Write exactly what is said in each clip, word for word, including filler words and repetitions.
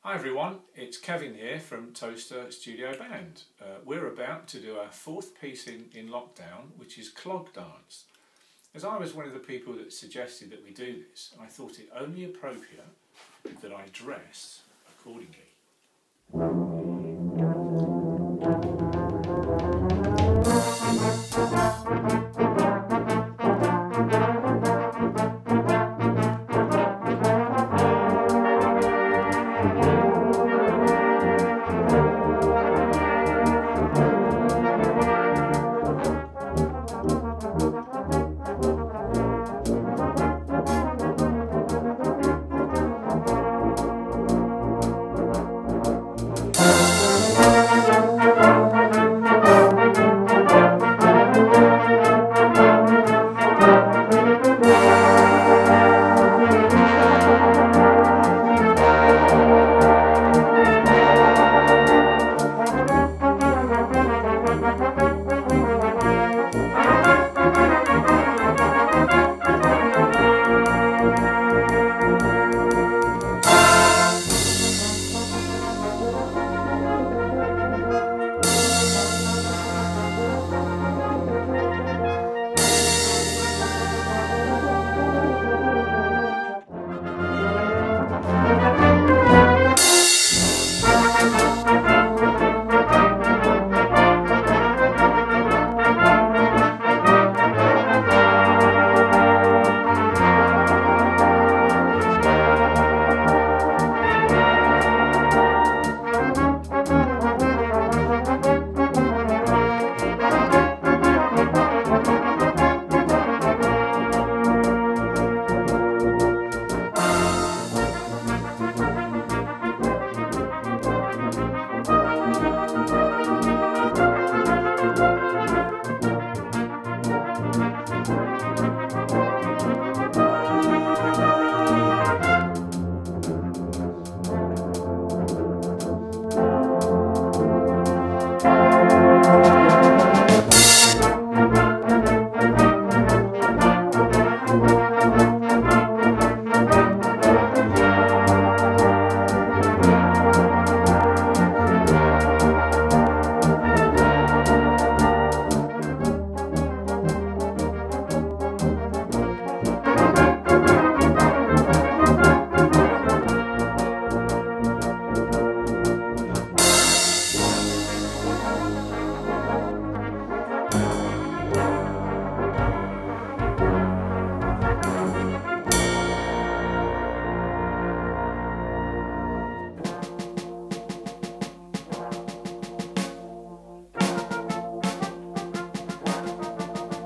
Hi everyone, it's Kevin here from Toaster Studio Band. Uh, we're about to do our fourth piece in, in lockdown, which is Clog dance. As I was one of the people that suggested that we do this, I thought it only appropriate that I dress accordingly.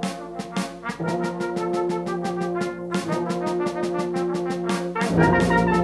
Thank you.